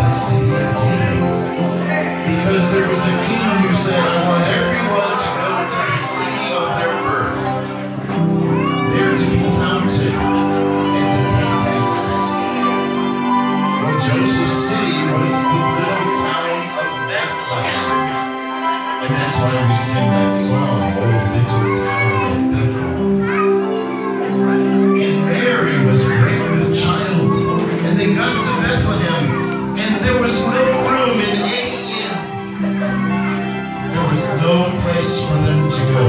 city of David. Because there was a king who said, I want everyone to go to the city of their birth, there to be counted and to pay taxes. Well, Joseph's city was the little town of Bethlehem. And that's why we sing that song, Oh Little Town of Bethlehem. And Mary was great with child, and they got to Bethlehem, and there was no room in any inn. There was no place for them to go.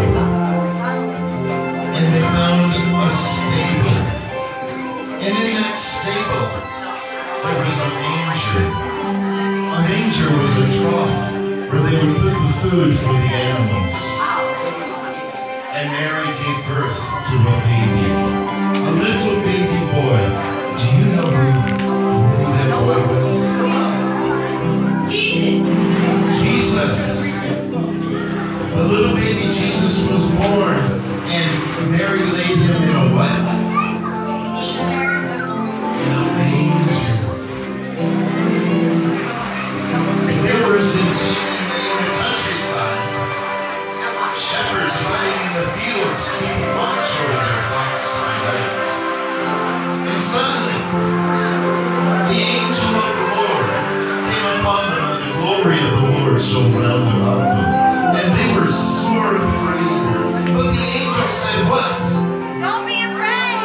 And they found a stable. And in that stable, there was a manger. A manger was a trough where they would put the food for the animals. And Mary gave birth to a baby, a little baby boy. Do you know who that boy was? Jesus. The little baby Jesus was born, and Mary laid him in a what? In a manger. And there was in the countryside shepherds hiding in the fields, keeping watch over their flocks by night. And suddenly, the angel of the Lord came upon them, and the glory of the Lord shone round about them. And they were sore afraid. But the angel said, what? Don't be afraid.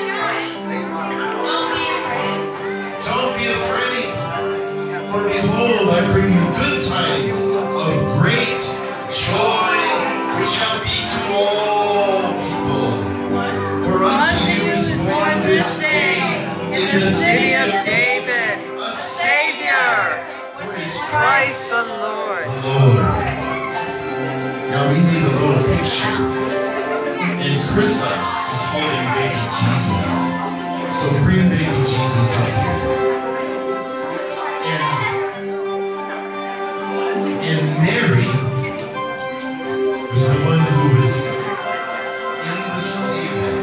Don't be afraid. Don't be afraid. For behold, I bring you good tidings of great joy, which shall be to all people. For unto you is born this day in the city of David a Savior, who is Christ the Lord. the Lord. Now we need a little picture. And Krista is holding baby Jesus. So bring baby Jesus up here. And Mary was the one who was in the stable.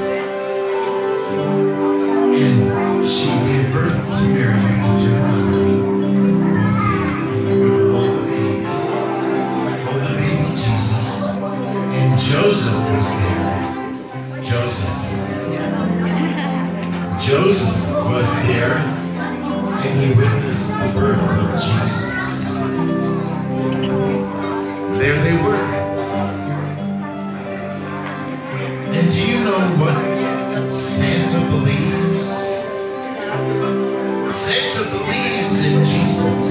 And she gave birth to Mary to Deuteronomy. And you would hold the baby Jesus. And Joseph was there. Joseph was there, and he witnessed the birth of Jesus. There they were. And do you know what Santa believes? Santa believes in Jesus.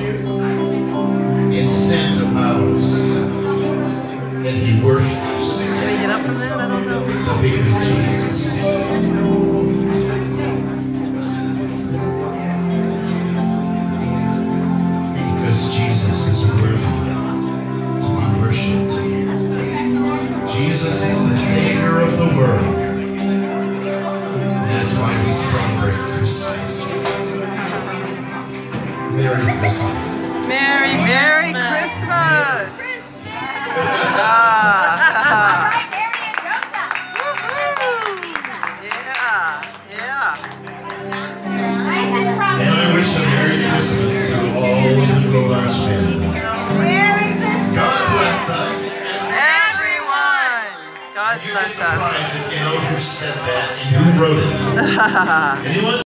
And Santa bows. And he worships the baby Jesus. Because Jesus is worthy to be worshipped. Jesus is the Savior of the world. That is why we celebrate Christmas. Merry Christmas. Merry Christmas! And I wish a Merry Christmas to all of the Kovach family. God bless us. Everyone! God bless us. You'd be surprised if you know who said that and who wrote it. Anyone?